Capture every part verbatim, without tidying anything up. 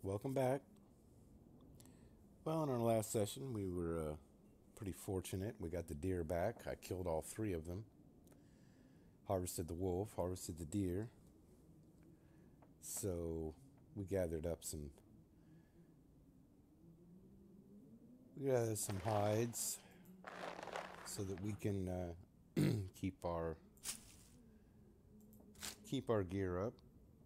Welcome back. Well, in our last session, we were uh, pretty fortunate. We got the deer back. I killed all three of them. Harvested the wolf, harvested the deer. So we gathered up some. We gathered some hides so that we can uh, keep our keep our gear up.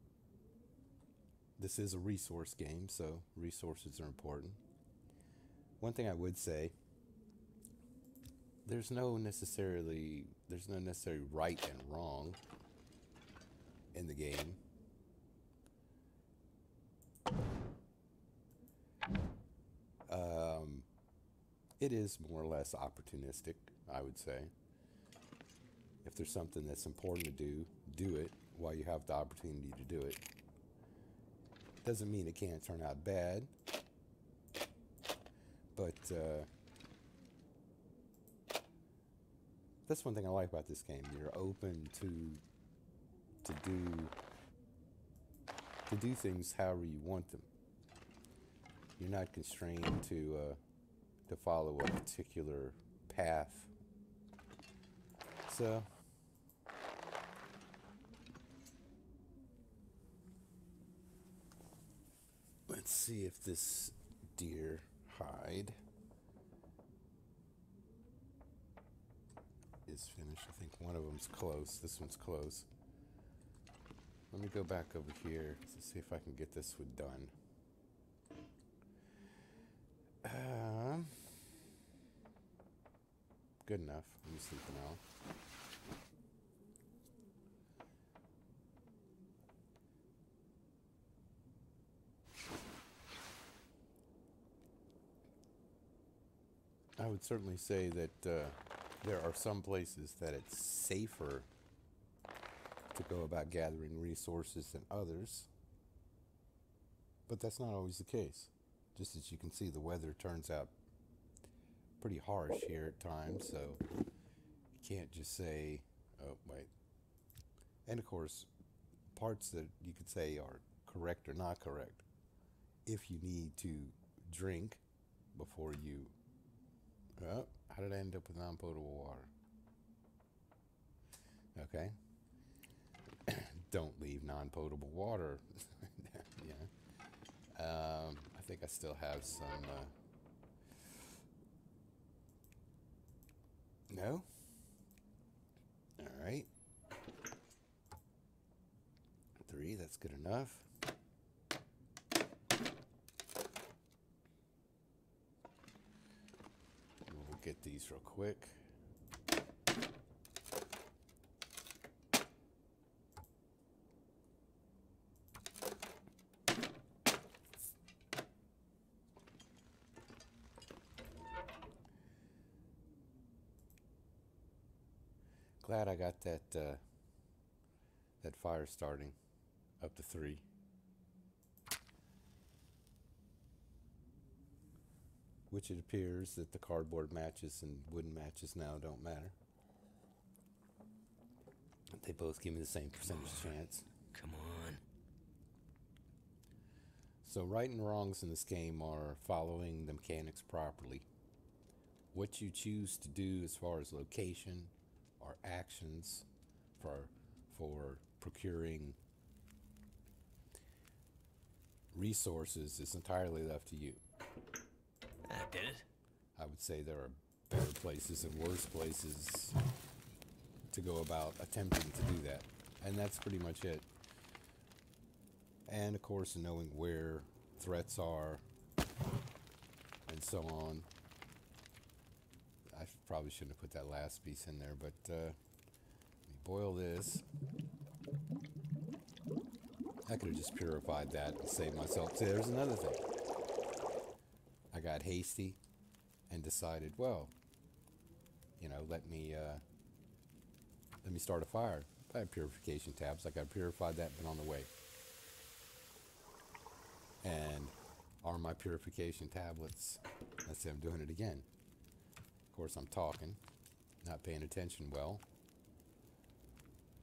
This is a resource game, so resources are important. One thing I would say, there's no necessarily there's no necessarily right and wrong in the game. Um, it is more or less opportunistic, I would say. If there's something that's important to do, do it while you have the opportunity to do it. Doesn't mean it can't turn out bad, but uh, that's one thing I like about this game. You're open to to do to do things however you want them. You're not constrained to uh, to follow a particular path. So let's see if this deer hide is finished. I think one of them's close. This one's close. Let me go back over here to see if I can get this one done. Um, good enough. Let me sleep now. I would certainly say that uh, there are some places that it's safer to go about gathering resources than others, but that's not always the case. Just as you can see, the weather turns out pretty harsh here at times, so you can't just say, oh, wait. And of course, parts that you could say are correct or not correct. If you need to drink before you Oh, how did I end up with non-potable water? Okay. Don't leave non-potable water. Yeah. Um, I think I still have some. Uh... No? All right. Three, that's good enough. We'll get these real quick. Glad I got that uh, that fire starting up to three. Which it appears that the cardboard matches and wooden matches now don't matter. They both give me the same percentage chance. Come on. So right and wrongs in this game are following the mechanics properly. What you choose to do as far as location or actions for for procuring resources is entirely left to you. That did it. I would say there are better places and worse places to go about attempting to do that. And that's pretty much it. And of course, knowing where threats are and so on. I probably shouldn't have put that last piece in there, but uh, let me boil this. I could have just purified that and saved myself. See, there's another thing. I got hasty and decided, well, you know, let me uh, let me start a fire. I have purification tabs. I got purified that, been on the way. And are my purification tablets? Let's say I'm doing it again. Of course, I'm talking, not paying attention well.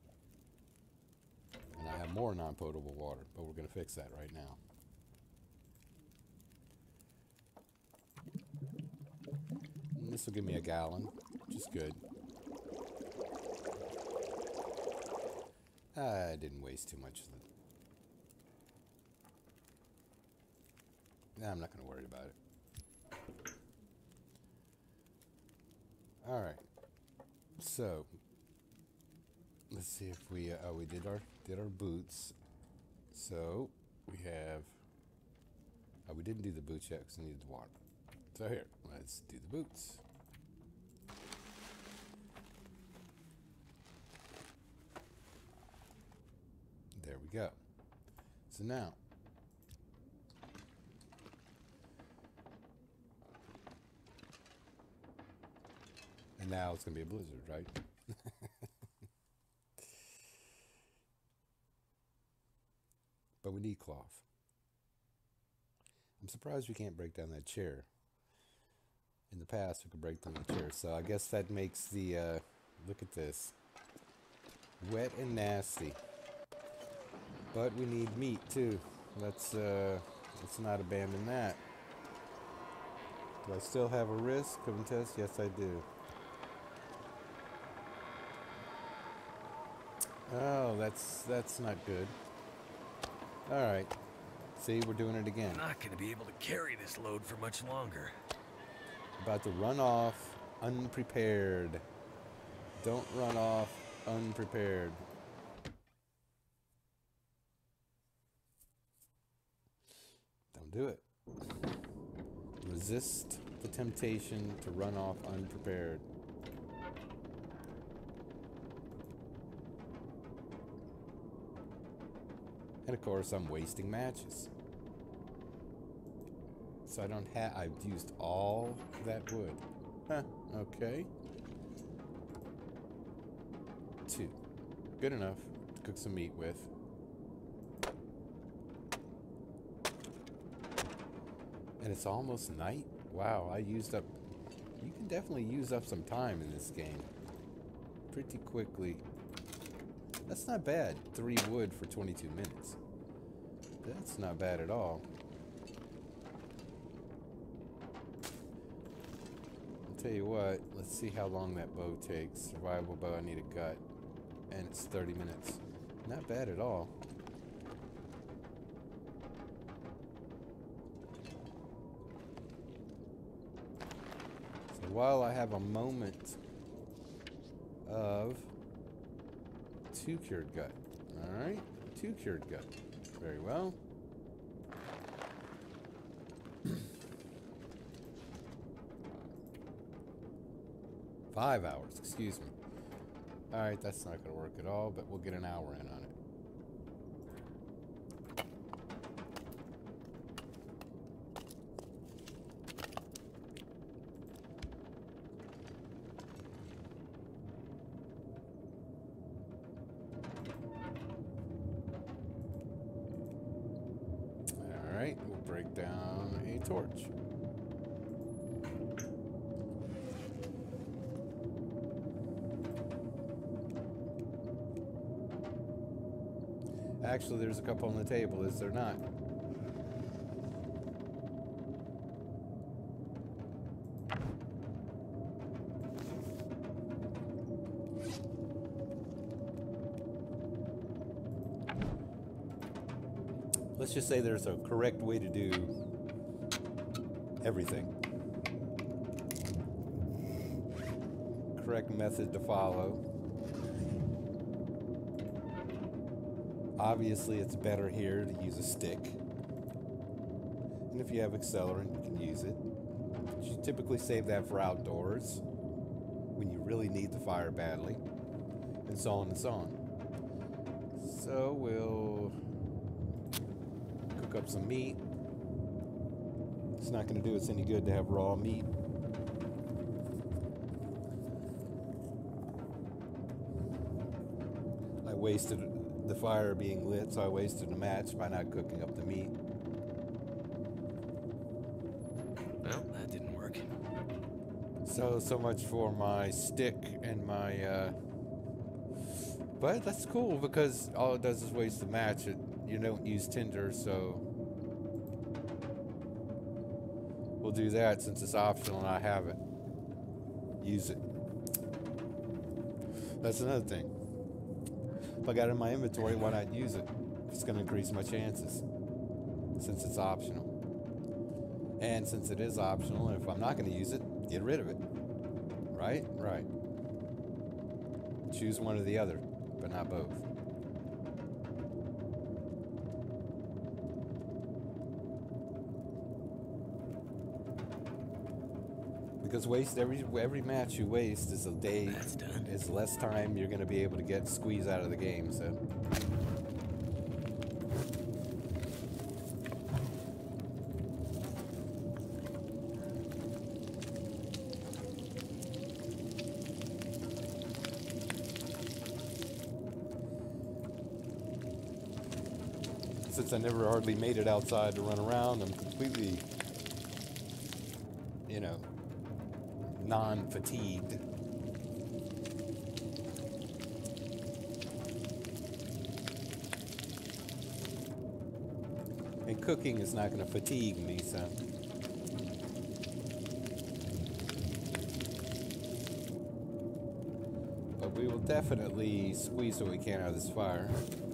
And I have more non-potable water, but we're going to fix that right now. This will give me a gallon, which is good. I didn't waste too much of the... Nah, I'm not going to worry about it. Alright. So, let's see if we... Uh, oh, we did our, did our boots. So, we have... Oh, we didn't do the boots yet because we needed the water. So here, let's do the boots. There we go. So now, and now it's going to be a blizzard, right? But we need cloth. I'm surprised we can't break down that chair. In the past, we could break down the chair. So I guess that makes the, uh, look at this. Wet and nasty. But we need meat, too. Let's, uh, let's not abandon that. Do I still have a risk of a test? Yes, I do. Oh, that's, that's not good. Alright. See, we're doing it again. I'm not gonna be able to carry this load for much longer. About to run off unprepared. Don't run off unprepared. Don't do it. Resist the temptation to run off unprepared. And of course, I'm wasting matches. So I don't have, I've used all that wood. Huh, okay. Two. Good enough to cook some meat with. And it's almost night? Wow, I used up, you can definitely use up some time in this game. Pretty quickly. That's not bad. Three wood for twenty-two minutes. That's not bad at all. I'll tell you what, let's see how long that bow takes. Survival bow, I need a gut. And it's thirty minutes. Not bad at all. So while I have a moment of two cured gut. Alright, two cured gut. Very well. Five hours, excuse me. Alright, that's not going to work at all, but we'll get an hour in on it. Alright, we'll break down a torch. Actually, there's a couple on the table, is there not? Let's just say there's a correct way to do everything. Correct method to follow. Obviously, it's better here to use a stick. And if you have accelerant, you can use it. But you typically save that for outdoors, when you really need the fire badly, and so on and so on. So we'll cook up some meat. It's not going to do us any good to have raw meat. I wasted the fire being lit, so I wasted a match by not cooking up the meat. Well, that didn't work. So, so much for my stick and my, uh... But that's cool, because all it does is waste the match. It, you don't use tinder, so... We'll do that since it's optional and I have it. use it. That's another thing. If I got it in my inventory, why not use it? It's going to increase my chances since it's optional. And since it is optional, and if I'm not going to use it, get rid of it. Right? Right. Choose one or the other, but not both. Because waste every every match you waste is a day, That's done. is less time you're going to be able to get squeeze out of the game. So. Since I never hardly made it outside to run around, I'm completely, you know, non-fatigued. And cooking is not going to fatigue me, so. But we will definitely squeeze what we can out of this fire.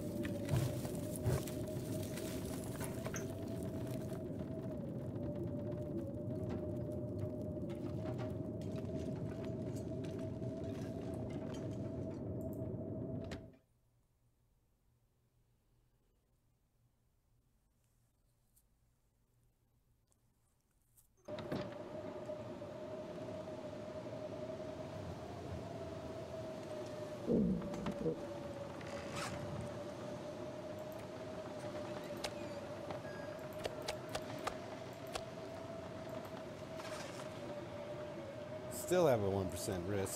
Still have a one percent risk.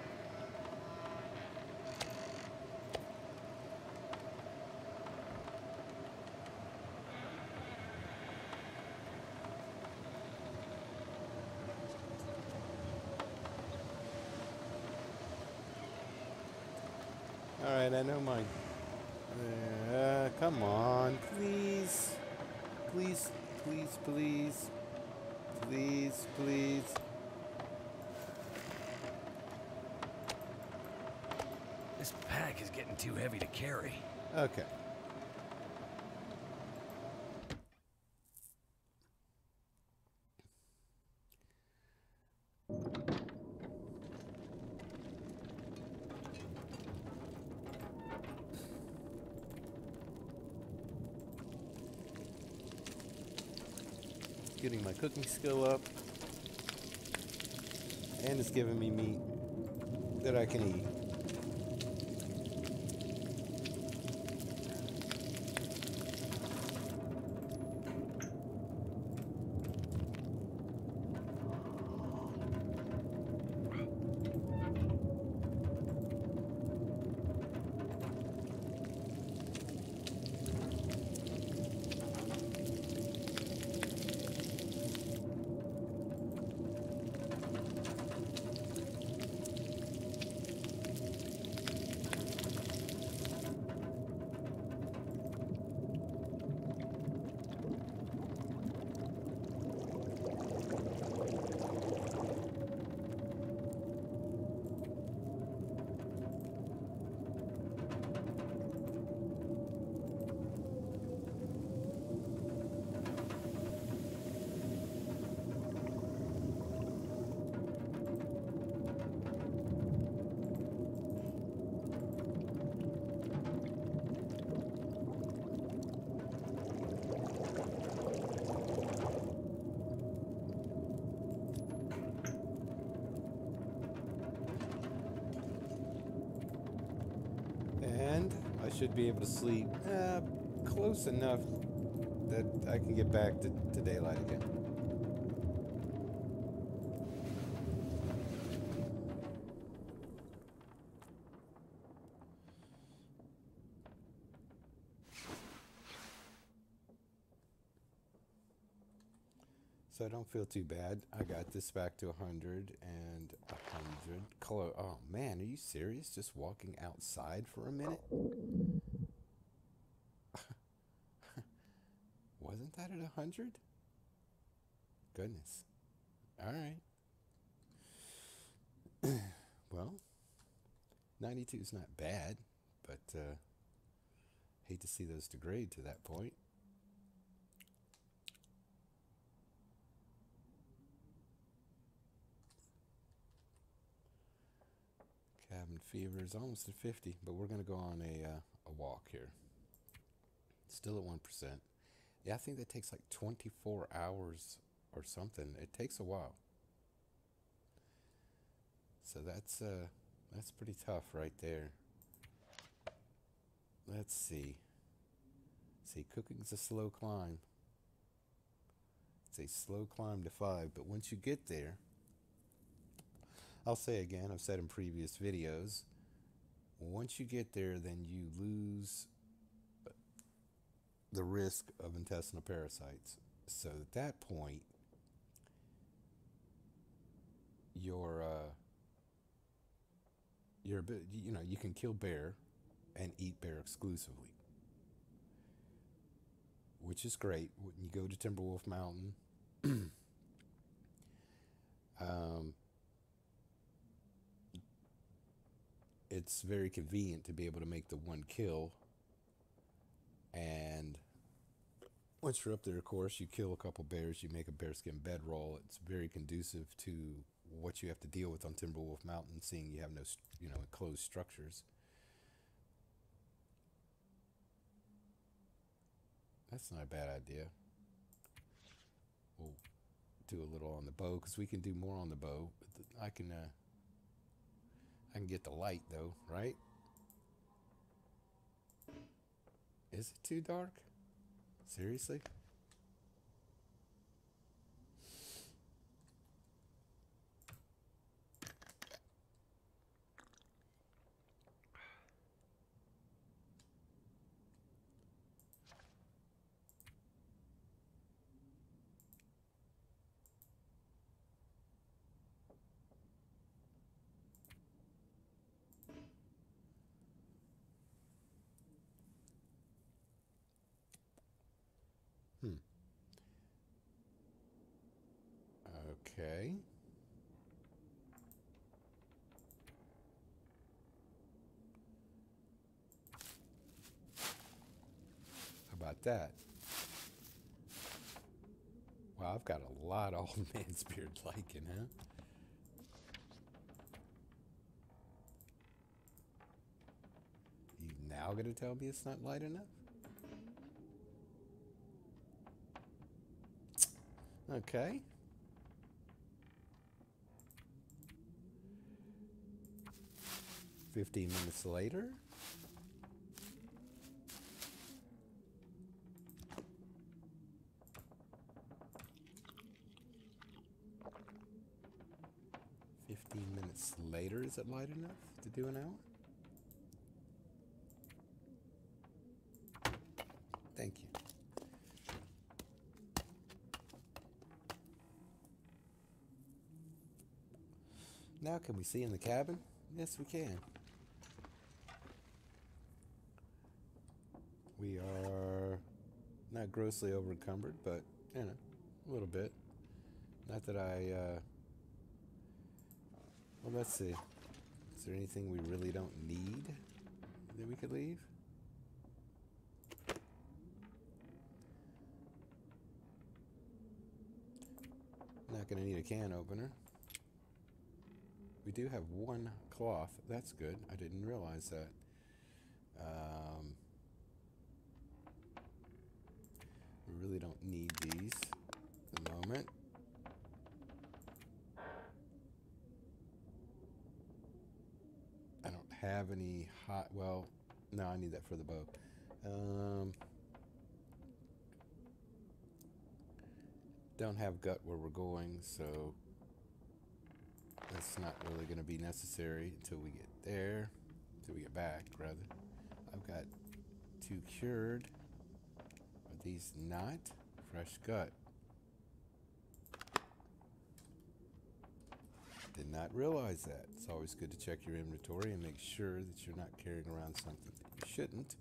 All right, I know my... Uh, come on, please. Please, please, please. Please, please. This pack is getting too heavy to carry. Okay. Getting my cooking skill up, and it's giving me meat that I can eat. Should be able to sleep uh, close enough that I can get back to, to daylight again. So I don't feel too bad. I got this back to one hundred and one hundred. Clo- oh man, are you serious? Just walking outside for a minute? Wasn't that at one hundred? Goodness. All right. Well, ninety-two is not bad, but uh, hate to see those degrade to that point. Cabin fever is almost at fifty, but we're going to go on a, uh, a walk here. Still at one percent. Yeah, I think that takes like twenty-four hours or something. It takes a while. So that's uh, that's pretty tough right there. Let's see. See, cooking's a slow climb. It's a slow climb to five, but once you get there, I'll say again, I've said in previous videos, once you get there, then you lose the risk of intestinal parasites. So at that point, you're, uh, you're a bit, you know, you can kill bear and eat bear exclusively, which is great. When you go to Timberwolf Mountain, um, it's very convenient to be able to make the one kill. And once you're up there, of course, you kill a couple bears, you make a bearskin bedroll. It's very conducive to what you have to deal with on Timberwolf Mountain, seeing you have no, you know, enclosed structures. That's not a bad idea. We'll do a little on the bow, because we can do more on the bow. I can, uh, I can get the light, though, right? Is it too dark? Seriously? Hmm. Okay. How about that? Wow, I've got a lot of old man's beard liking, huh? You now gonna tell me it's not light enough? Okay. Fifteen minutes later. Fifteen minutes later, is it light enough to do an hour? Thank you. Now can we see in the cabin? Yes, we can. We are not grossly over encumbered, but, you know, a little bit. Not that I, uh... well, let's see. Is there anything we really don't need that we could leave? Not gonna need a can opener. We do have one cloth. That's good. I didn't realize that. Um, we really don't need these at the moment. I don't have any hot... Well, no, I need that for the bow. Um, don't have gut where we're going, so that's not really going to be necessary until we get there, until we get back, rather. I've got two cured. Are these not? Fresh gut. Did not realize that. It's always good to check your inventory and make sure that you're not carrying around something that you shouldn't.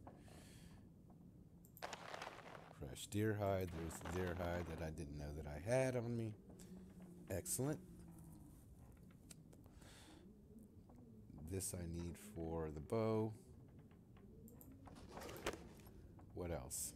Fresh deer hide. There's the deer hide that I didn't know that I had on me. Excellent. This I need for the bow. What else?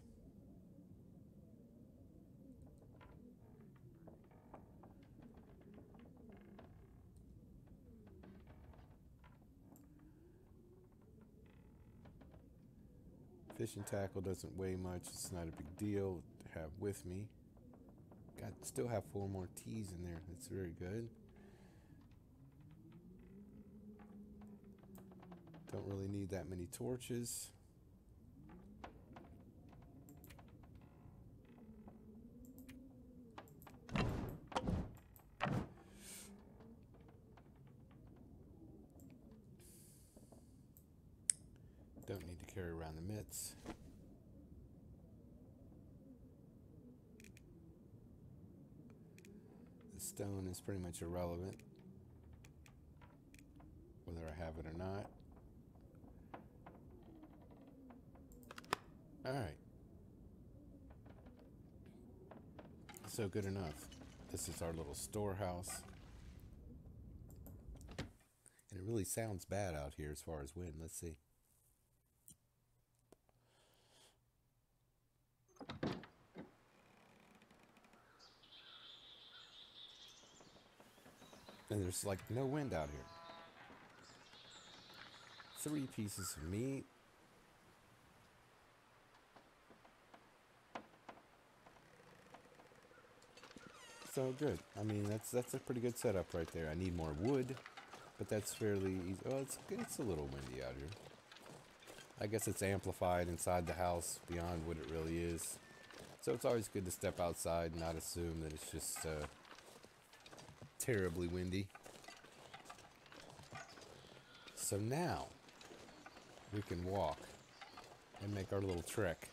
Fishing tackle doesn't weigh much. It's not a big deal to have with me. Got still have four more T's in there. That's very good. Don't really need that many torches. Don't need to carry around the mitts. The stone is pretty much irrelevant, whether I have it or not. Alright. So good enough. This is our little storehouse. And it really sounds bad out here as far as wind. Let's see. And there's like no wind out here. Three pieces of meat. So good. I mean, that's that's a pretty good setup right there. I need more wood, but that's fairly easy. Oh, it's it's a little windy out here. I guess it's amplified inside the house beyond what it really is. So it's always good to step outside and not assume that it's just uh, terribly windy. So now we can walk and make our little trek.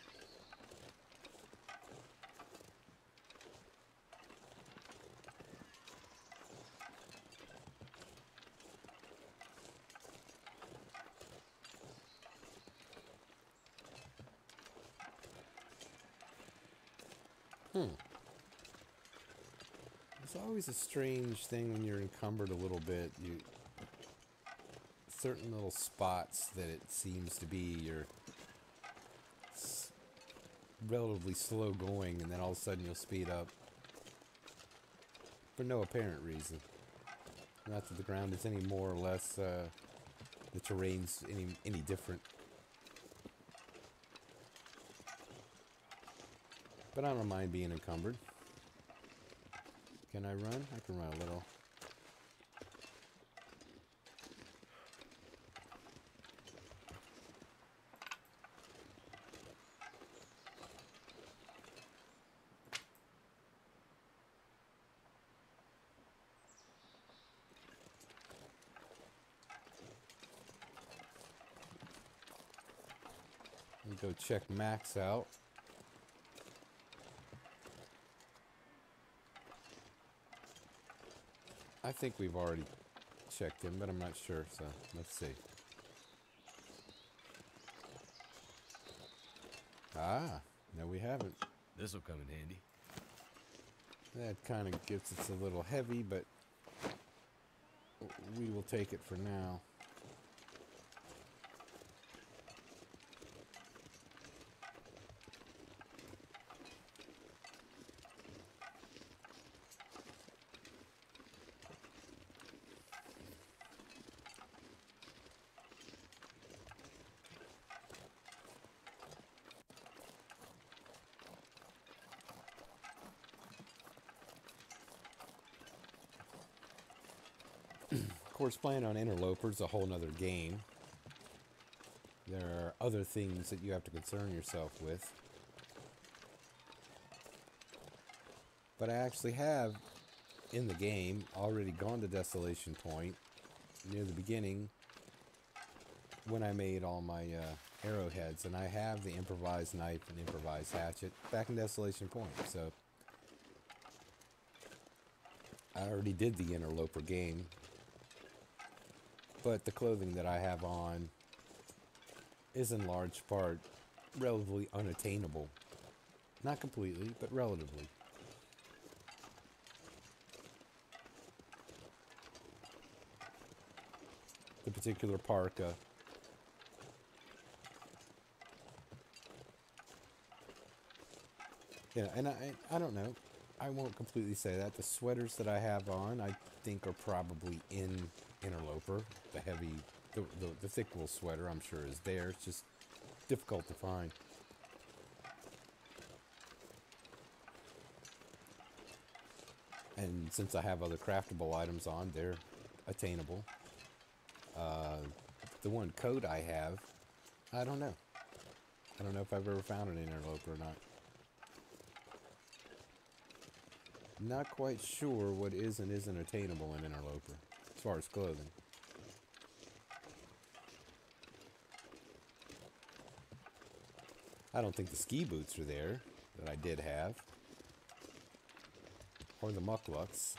Hmm. It's always a strange thing when you're encumbered a little bit. You certain little spots that it seems to be you're s relatively slow going, and then all of a sudden you'll speed up for no apparent reason. Not that the ground is any more or less uh, the terrain's any any different. But I don't mind being encumbered. Can I run? I can run a little. Let me go check Max out. I think we've already checked him, but I'm not sure, so let's see. Ah, no we haven't. This'll come in handy. That kind of gets us a little heavy, but we will take it for now. Of course, playing on Interlopers is a whole nother game. There are other things that you have to concern yourself with. But I actually have, in the game, already gone to Desolation Point near the beginning when I made all my uh, arrowheads. And I have the improvised knife and improvised hatchet back in Desolation Point. So I already did the Interloper game. But the clothing that I have on is in large part relatively unattainable. Not completely, but relatively. The particular parka. Yeah, and I, I don't know. I won't completely say that. The sweaters that I have on, I think are probably in Interloper. The heavy, the, the, the thick wool sweater, I'm sure is there. It's just difficult to find. And since I have other craftable items on, they're attainable. Uh, the one coat I have, I don't know. I don't know if I've ever found an Interloper or not. Not quite sure what is and isn't attainable in Interloper, as far as clothing. I don't think the ski boots are there, that I did have. Or the mucklucks.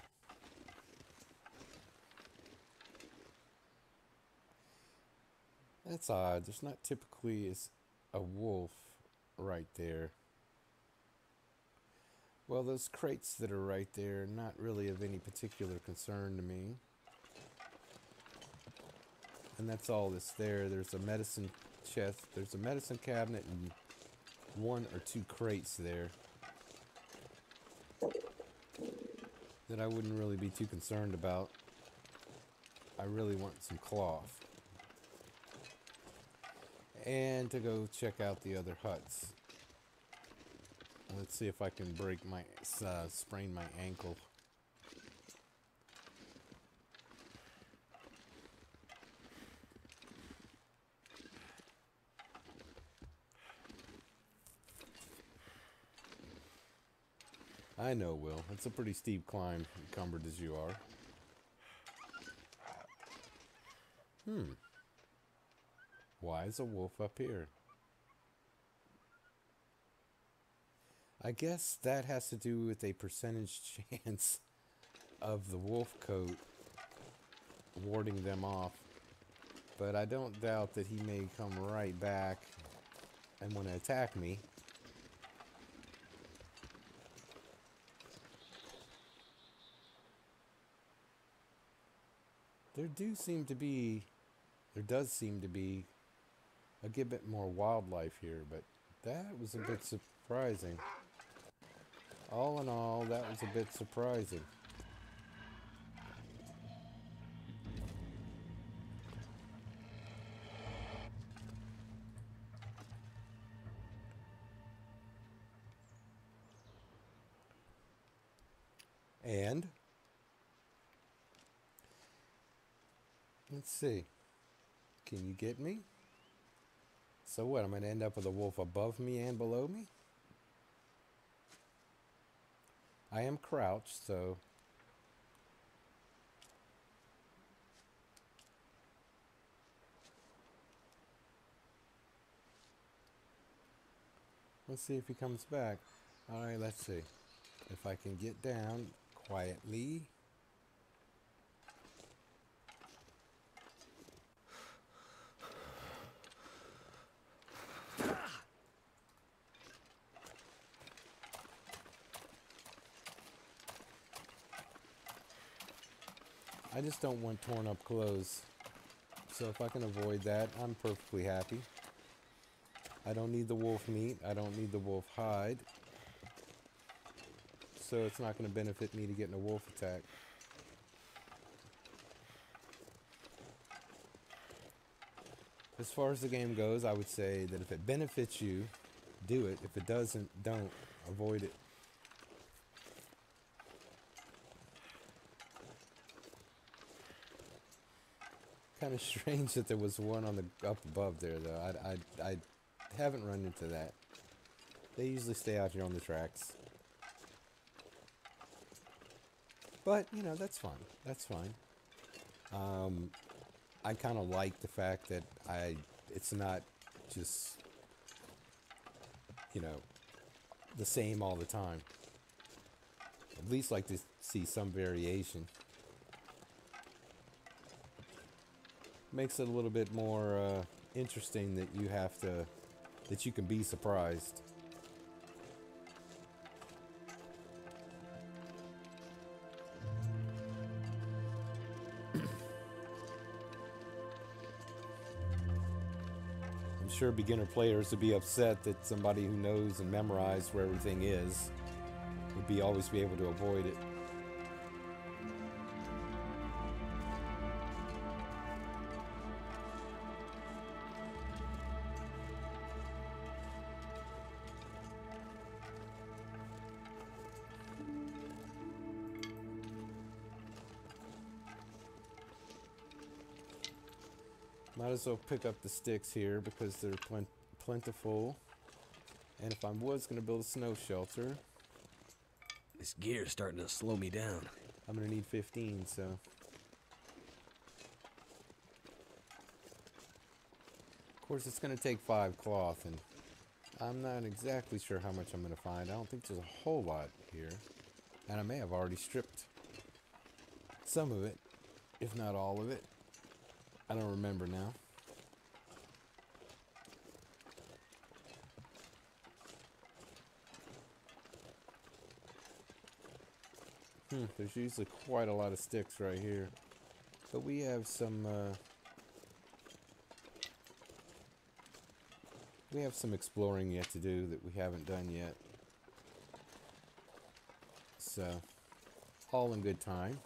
That's odd. There's not typically is a wolf right there. Well, those crates that are right there are not really of any particular concern to me. And that's all that's there. There's a medicine chest. There's a medicine cabinet and one or two crates there that I wouldn't really be too concerned about. I really want some cloth. And to go check out the other huts. Let's see if I can break my, uh, sprain my ankle. I know, Will. It's a pretty steep climb, encumbered as you are. Hmm. Why is a wolf up here? I guess that has to do with a percentage chance of the wolf coat warding them off. But I don't doubt that he may come right back and want to attack me. There do seem to be, there does seem to be a good bit more wildlife here, but that was a bit surprising. All in all, that was a bit surprising. And let's see. Can you get me? So what? I'm going to end up with a wolf above me and below me? I am crouched, so let's see if he comes back. Alright, let's see. If I can get down quietly. I just don't want torn up clothes. So if I can avoid that, I'm perfectly happy. I don't need the wolf meat. I don't need the wolf hide. So it's not going to benefit me to get in a wolf attack. As far as the game goes, I would say that if it benefits you, do it. If it doesn't, don't. Avoid it. Kind of strange that there was one on the up above there, though. I, I, I haven't run into that. They usually stay out here on the tracks. But, you know, that's fine. That's fine. Um, I kind of like the fact that I, it's not just, you know, the same all the time. At least like to see some variation. Makes it a little bit more uh, interesting that you have to, that you can be surprised. I'm sure beginner players would be upset that somebody who knows and memorized where everything is would be always be able to avoid it. Might as well pick up the sticks here because they're plen plentiful. And if I was going to build a snow shelter, This gear's starting to slow me down. I'm going to need fifteen, so. Of course, it's going to take five cloth, and I'm not exactly sure how much I'm going to find. I don't think there's a whole lot here. And I may have already stripped some of it, if not all of it. I don't remember now. Hmm, there's usually quite a lot of sticks right here. But we have some, uh, we have some exploring yet to do that we haven't done yet. So, all in good time.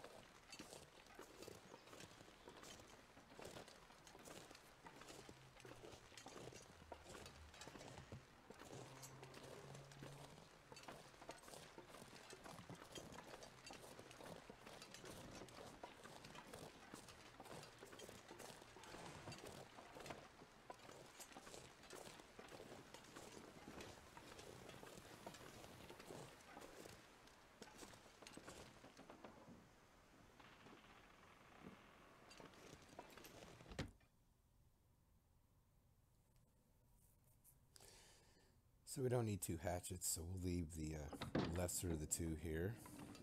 So we don't need two hatchets, so we'll leave the uh, lesser of the two here.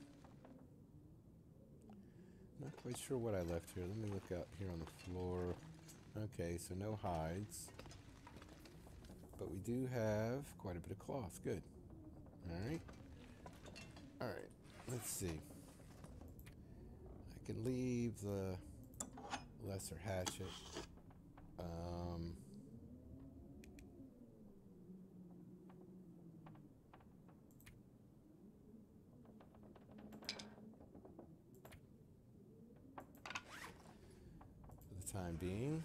Not quite sure what I left here. Let me look out here on the floor. Okay, so no hides. But we do have quite a bit of cloth. Good. Alright. Alright, let's see. I can leave the lesser hatchet. Um... time being.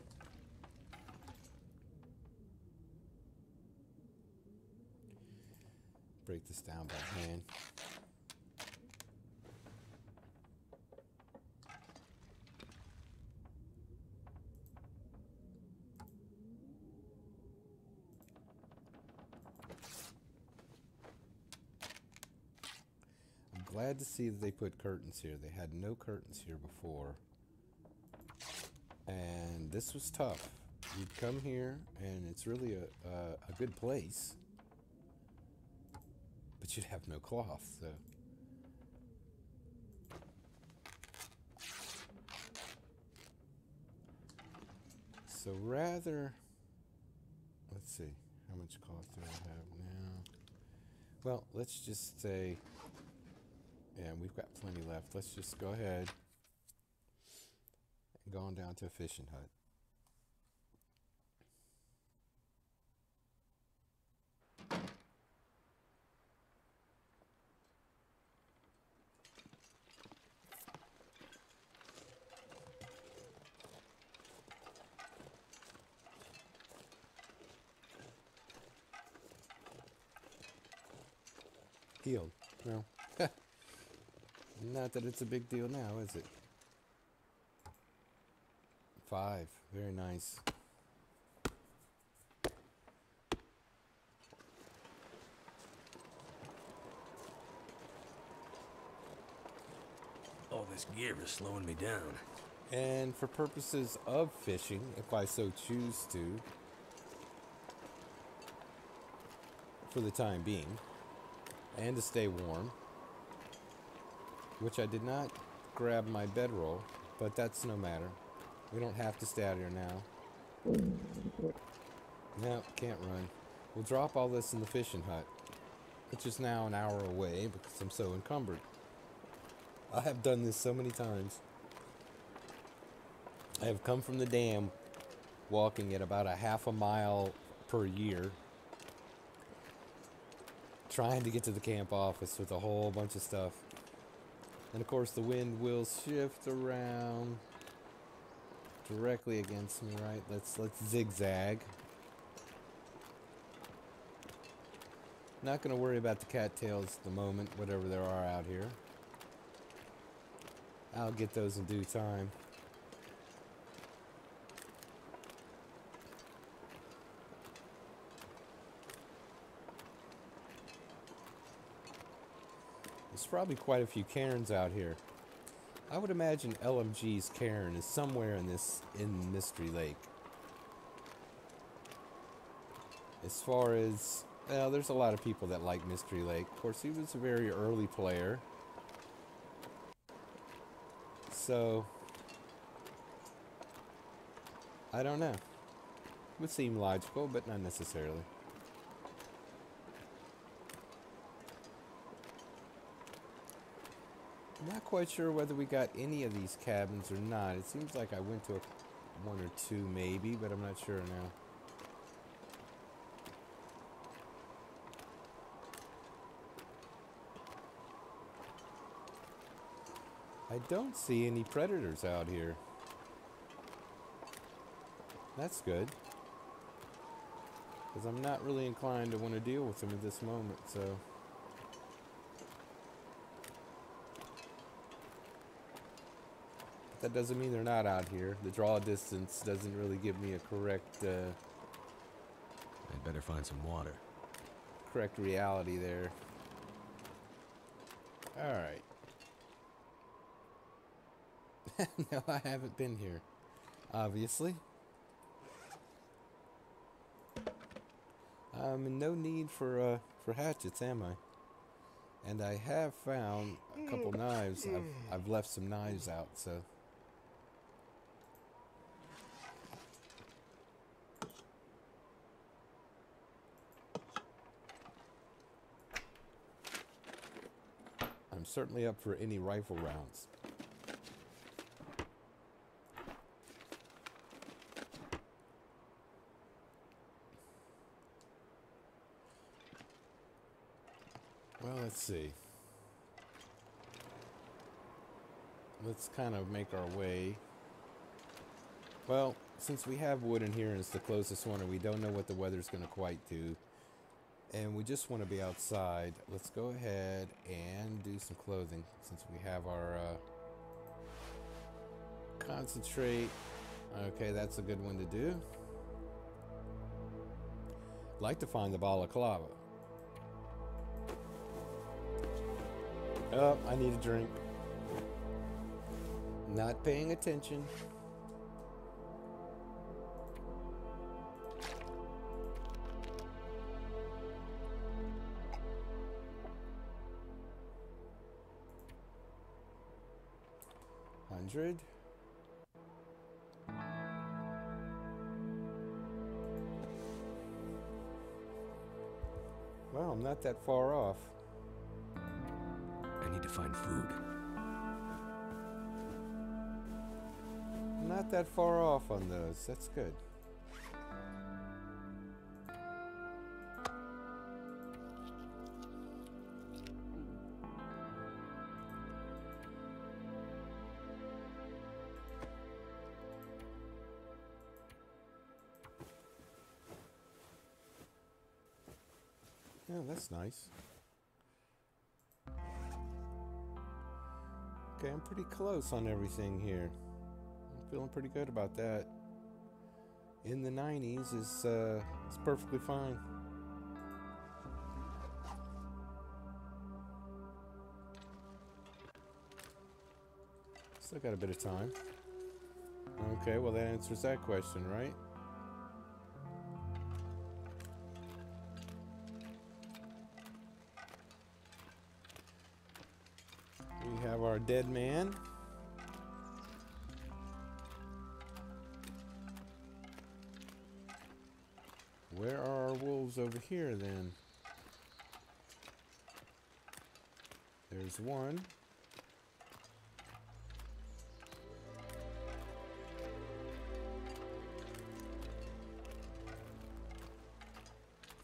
Break this down by hand. I'm glad to see that they put curtains here. They had no curtains here before. And this was tough. You'd come here, and it's really a, a, a good place, but you'd have no cloth, so. So rather, let's see, how much cloth do I have now? Well, let's just say, yeah, we've got plenty left. Let's just go ahead. Going down to a fishing hut. Healed. Well, not that it's a big deal now, is it? Five. Very nice. All this gear is slowing me down. And for purposes of fishing, if I so choose to, for the time being, and to stay warm, which I did not grab my bedroll, but that's no matter. We don't have to stay out here now. No, can't run. We'll drop all this in the fishing hut, which is now an hour away because I'm so encumbered. I have done this so many times. I have come from the dam walking at about a half a mile per year, trying to get to the camp office with a whole bunch of stuff. And of course the wind will shift around directly against me, right? Let's let's zigzag. Not going to worry about the cattails at the moment, whatever there are out here. I'll get those in due time. There's probably quite a few cairns out here. I would imagine L M G's cairn is somewhere in this in Mystery Lake. As far as, well, there's a lot of people that like Mystery Lake. Of course, he was a very early player. So, I don't know. Would seem logical, but not necessarily. I'm not quite sure whether we got any of these cabins or not. It seems like I went to a, one or two maybe, but I'm not sure now. I don't see any predators out here. That's good. Because I'm not really inclined to want to deal with them at this moment, so... But that doesn't mean they're not out here. The draw distance doesn't really give me a correct, uh... I'd better find some water. correct reality there. Alright. No, I haven't been here. Obviously. I'm in no need for uh, for hatchets, am I? And I have found a couple knives. I've, I've left some knives out, so... I'm certainly up for any rifle rounds. Well, let's see. Let's kind of make our way. Well, since we have wood in here and it's the closest one and we don't know what the weather's going to quite do, and we just want to be outside, let's go ahead and do some clothing since we have our uh, concentrate. Okay, that's a good one to do. Like to find the balaclava. Oh, I need a drink. Not paying attention. Hundred. Well, I'm not that far off. I need to find food. Not that far off on those. That's good. Yeah, that's nice. Okay, I'm pretty close on everything here. I'm feeling pretty good about that. In the nineties is uh, is perfectly fine. Still got a bit of time. Okay, well that answers that question, right? We have our dead man. Where are our wolves over here then? There's one.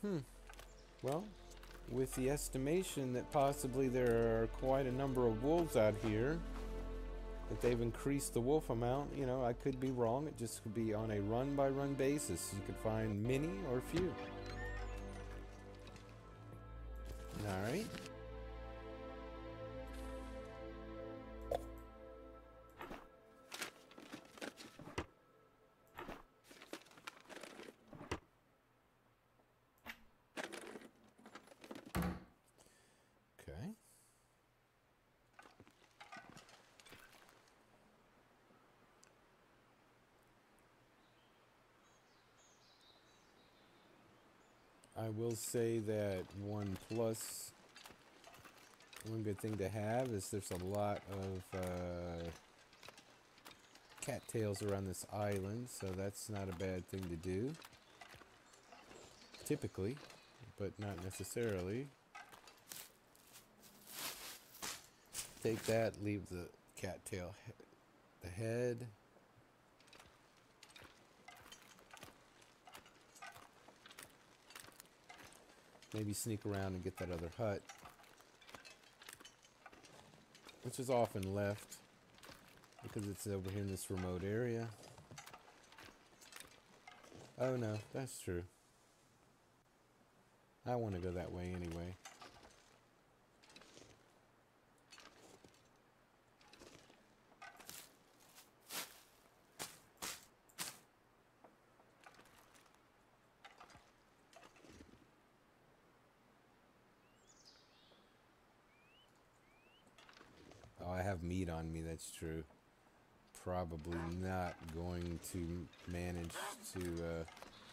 Hmm. Well, with the estimation that possibly there are quite a number of wolves out here, that they've increased the wolf amount, you know, I could be wrong. It just could be on a run-by-run basis. You could find many or few. All right. Okay. I will say that one plus, one good thing to have is there's a lot of uh, cattails around this island, so that's not a bad thing to do. Typically, but not necessarily. Take that, leave the cattail, he the head. Maybe sneak around and get that other hut, which is often left because it's over here in this remote area. Oh no, that's true. I want to go that way anyway. Oh, I have meat on me, that's true. Probably not going to manage to uh,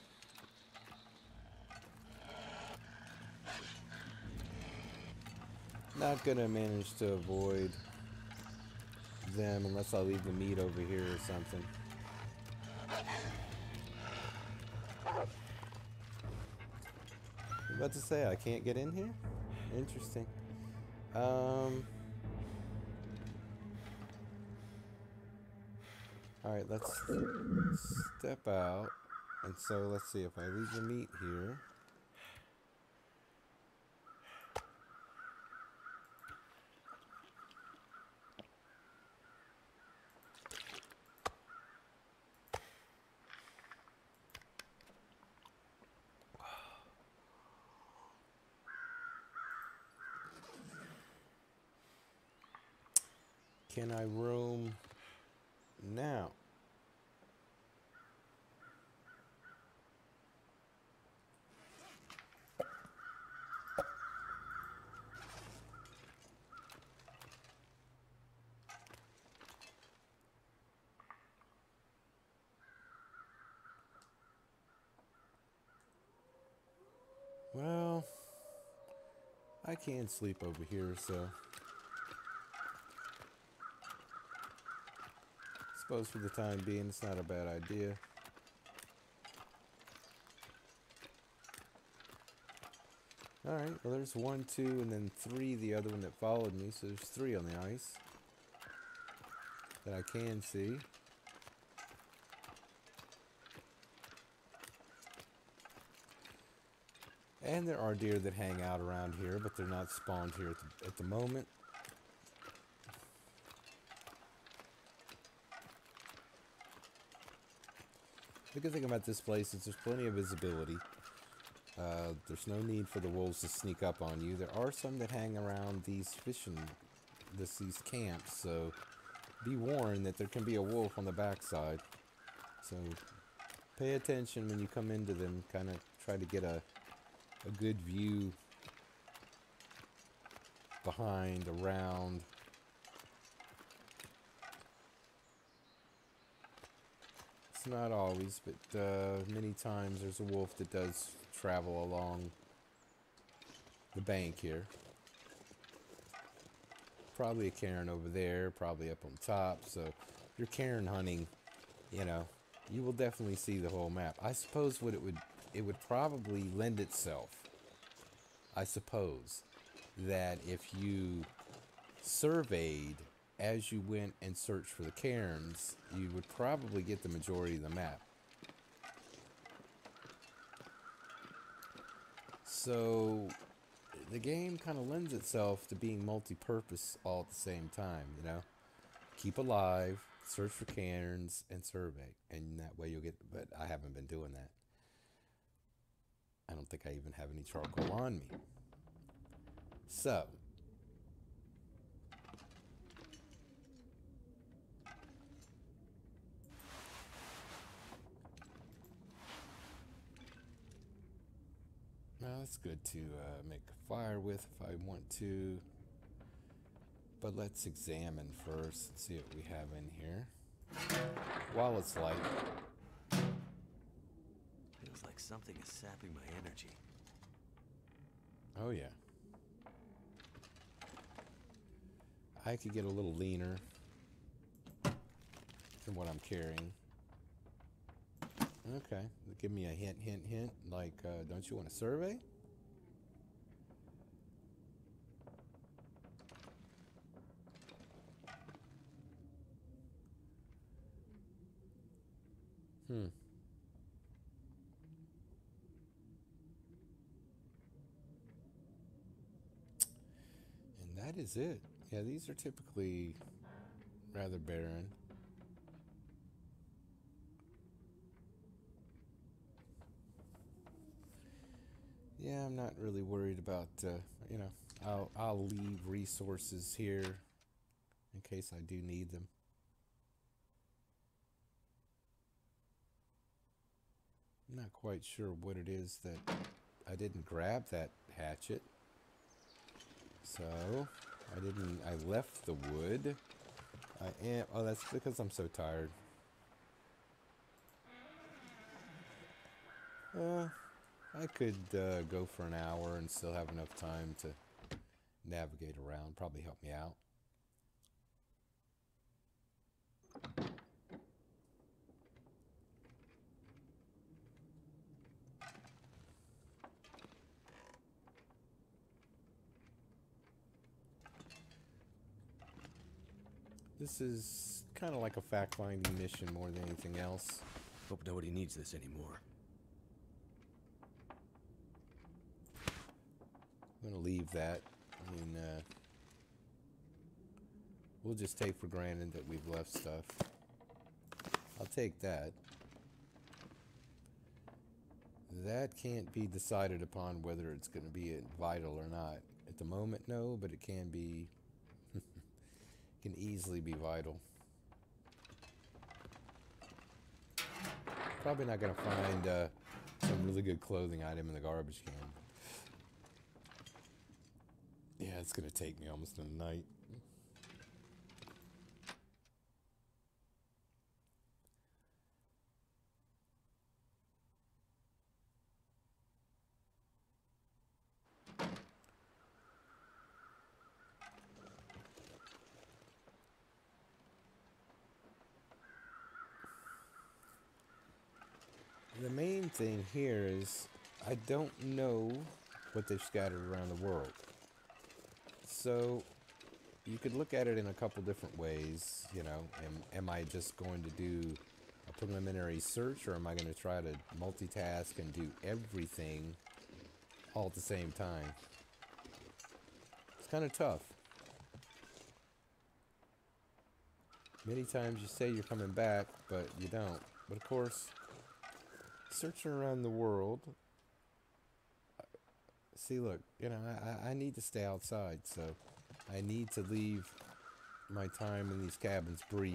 not gonna manage to avoid them unless I leave the meat over here or something. I'm about to say I can't get in here? Interesting. Um Alright, let's step out. And so let's see if I leave the meat here. Can I roam now? Well, I can sleep over here, so I suppose for the time being it's not a bad idea. Alright, well there's one, two, and then three, the other one that followed me, so there's three on the ice that I can see. And there are deer that hang out around here, but they're not spawned here at the, at the moment. The good thing about this place is there's plenty of visibility. Uh, there's no need for the wolves to sneak up on you. There are some that hang around these fishing, this, these camps, so be warned that there can be a wolf on the backside. So pay attention when you come into them. Kind of try to get a, a good view behind, around. It's not always, but uh, many times there's a wolf that does travel along the bank here. Probably a cairn over there, probably up on top. So if you're cairn hunting, you know, you will definitely see the whole map. I suppose what it would, it would probably lend itself, I suppose, that if you surveyed as you went and searched for the cairns, you would probably get the majority of the map. So the game kind of lends itself to being multi-purpose all at the same time, you know? Keep alive, search for cairns, and survey. And that way you'll get, but I haven't been doing that. I don't think I even have any charcoal on me. So, now that's good to uh, make a fire with if I want to. But let's examine first and see what we have in here. While it's light. Feels like something is sapping my energy. Oh yeah. I could get a little leaner than what I'm carrying. Okay, give me a hint, hint, hint. Like, uh, don't you want a survey? Hmm. And that is it. Yeah, these are typically rather barren. Yeah, I'm not really worried about, uh, you know, I'll, I'll leave resources here in case I do need them. I'm not quite sure what it is that I didn't grab that hatchet. So, I didn't, I left the wood. I am, oh, that's because I'm so tired. Uh, I could uh, go for an hour and still have enough time to navigate around. Probably help me out. This is kind of like a fact-finding mission more than anything else. Hope nobody needs this anymore. I'm gonna leave that. I mean, uh, we'll just take for granted that we've left stuff. I'll take that. That can't be decided upon whether it's going to be vital or not. At the moment, no, but it can be, can easily be vital. Probably not going to find uh, some really good clothing item in the garbage can. Yeah, it's going to take me almost a night. The main thing here is I don't know what they've scattered around the world. So you could look at it in a couple different ways. You know, am, am I just going to do a preliminary search, or am I going to try to multitask and do everything all at the same time? It's kind of tough. Many times you say you're coming back, but you don't. But of course, searching around the world, see, look, you know, I, I need to stay outside, so I need to leave my time in these cabins brief.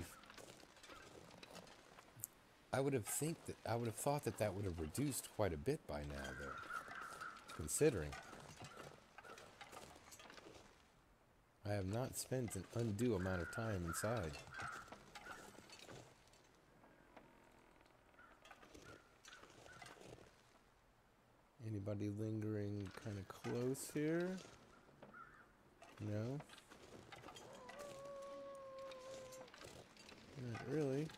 I would have think that I would have thought that that would have reduced quite a bit by now, though, considering I have not spent an undue amount of time inside. Anybody lingering kind of close here? No? Not really.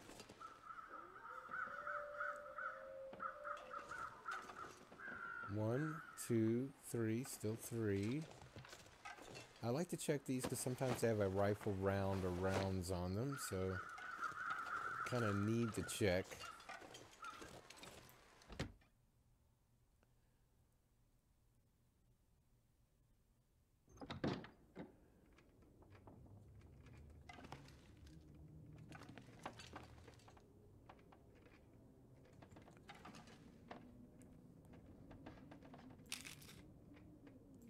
One, two, three, still three. I like to check these because sometimes they have a rifle round or rounds on them, so kind of need to check.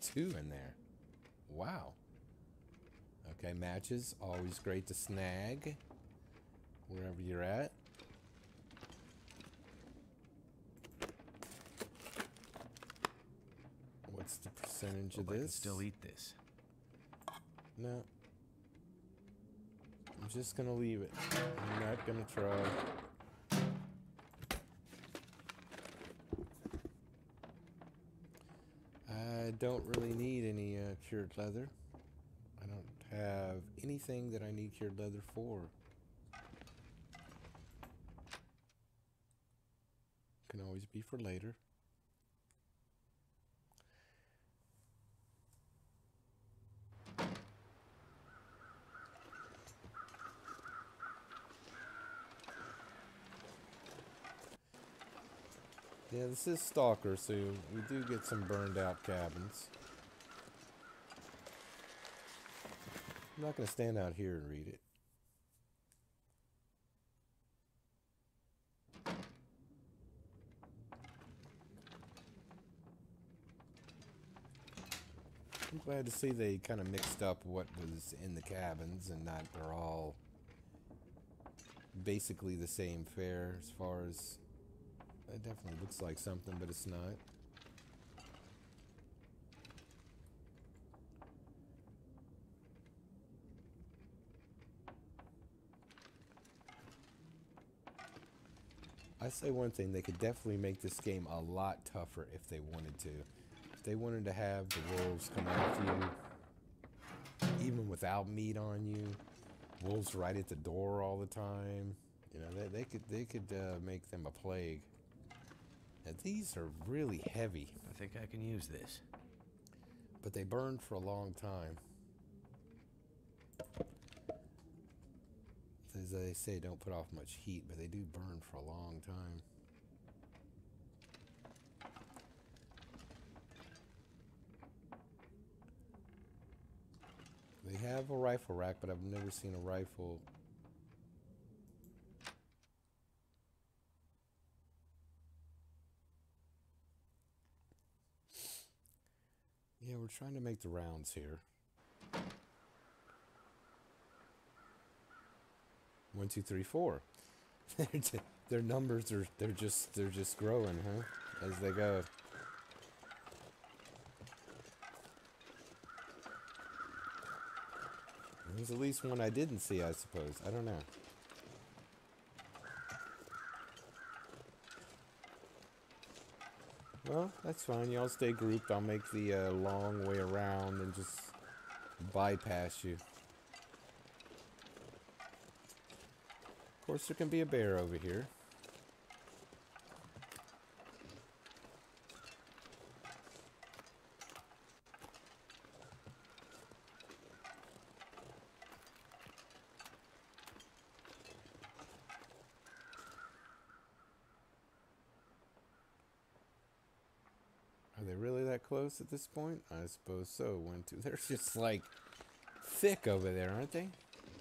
two in there. Wow. Okay, matches. Always great to snag wherever you're at. What's the percentage Hope of I this? can still eat this. No. I'm just gonna leave it. I'm not gonna try. I don't really need any uh, cured leather. I don't have anything that I need cured leather for. Can always be for later. Yeah, this is Stalker, so we do get some burned out cabins. I'm not going to stand out here and read it. I'm glad to see they kind of mixed up what was in the cabins and not they're all basically the same fare as far as... It definitely looks like something, but it's not. I say one thing, they could definitely make this game a lot tougher if they wanted to. If they wanted to have the wolves come after you, even without meat on you, wolves right at the door all the time, you know, they, they could they could uh, make them a plague. Now, these are really heavy. I think I can use this. But they burn for a long time. As they say, don't put off much heat, but they do burn for a long time. They have a rifle rack, but I've never seen a rifle. Yeah, we're trying to make the rounds here. One, two, three, four. Their numbers are they're just they're just growing, huh? As they go. There's at least one I didn't see, I suppose. I don't know. Well, that's fine. Y'all stay grouped. I'll make the uh, long way around and just bypass you. Of course, there can be a bear over here. Are they really that close at this point? I suppose so. One, two. They're just like thick over there, aren't they?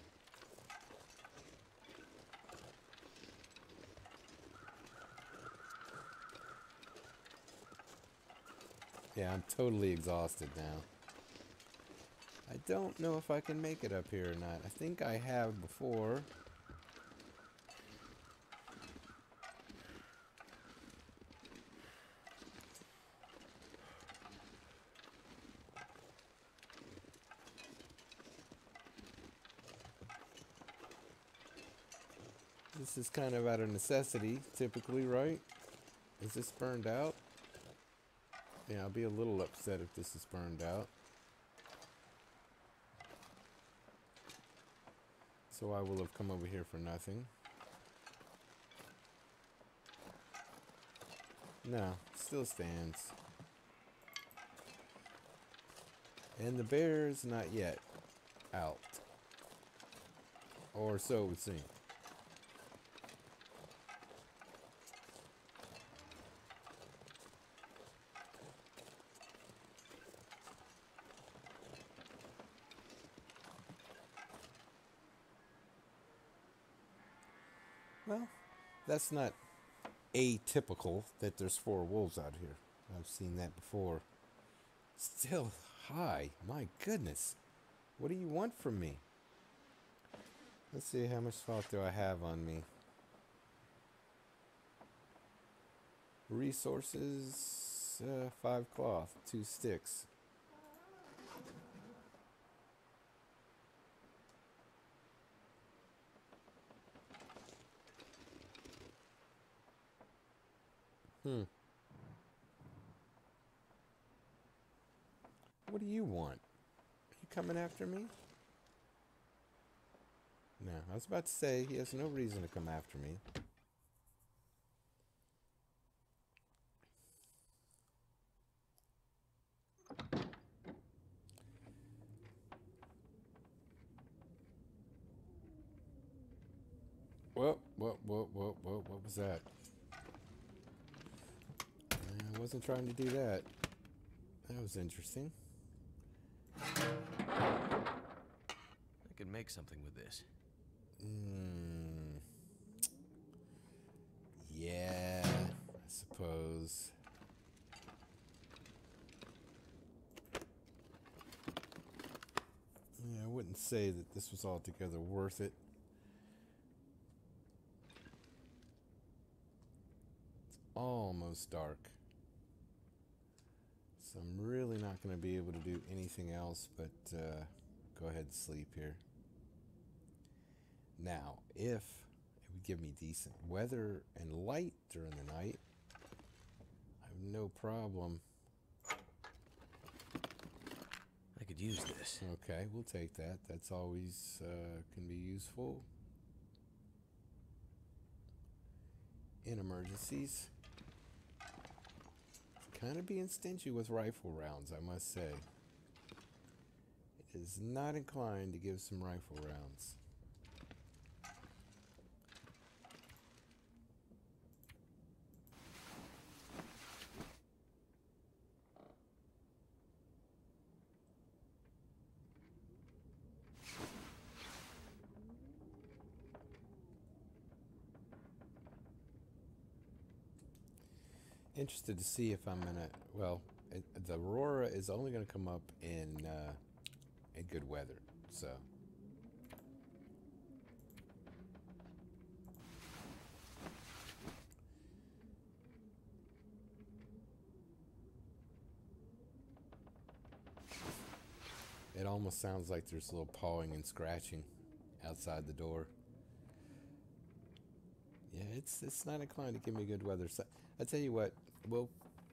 Yeah, I'm totally exhausted now. I don't know if I can make it up here or not. I think I have before. This is kind of out of necessity, typically, right? Is this burned out? Yeah, I'll be a little upset if this is burned out. So I will have come over here for nothing. No, still stands. And the bear is not yet out. Or so it would seem. Well, that's not atypical that there's four wolves out here. I've seen that before. Still high. My goodness. What do you want from me? Let's see, how much salt do I have on me? Resources, uh, five cloth, two sticks. Hmm. What do you want? Are you coming after me? No, I was about to say he has no reason to come after me. Whoa, whoa, whoa, whoa, whoa, what was that? I wasn't trying to do that. That was interesting. I could make something with this. Hmm. Yeah, I suppose. Yeah, I wouldn't say that this was altogether worth it. It's almost dark. So I'm really not going to be able to do anything else but uh, go ahead and sleep here. Now, if it would give me decent weather and light during the night, I have no problem. I could use this. Okay, we'll take that. That's always uh, can be useful in emergencies. Kind of being stingy with rifle rounds, I must say. It is not inclined to give some rifle rounds. Interested to see if I'm gonna. Well, it, the Aurora is only gonna come up in uh, in good weather, so. It almost sounds like there's a little pawing and scratching outside the door. Yeah, it's it's not inclined to give me good weather. So I tell you what, well,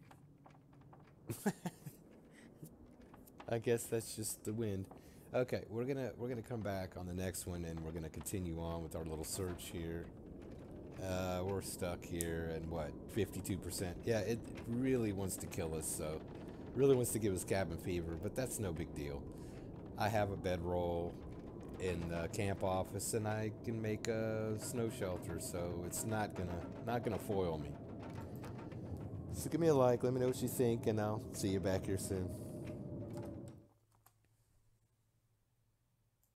I guess that's just the wind. Okay, we're gonna we're gonna come back on the next one, and we're gonna continue on with our little search here. Uh, we're stuck here, and what, fifty-two percent? Yeah, it really wants to kill us, so really wants to give us cabin fever, but that's no big deal. I have a bedroll in the camp office, and I can make a snow shelter, so it's not gonna not gonna foil me. So give me a like, let me know what you think, and I'll see you back here soon.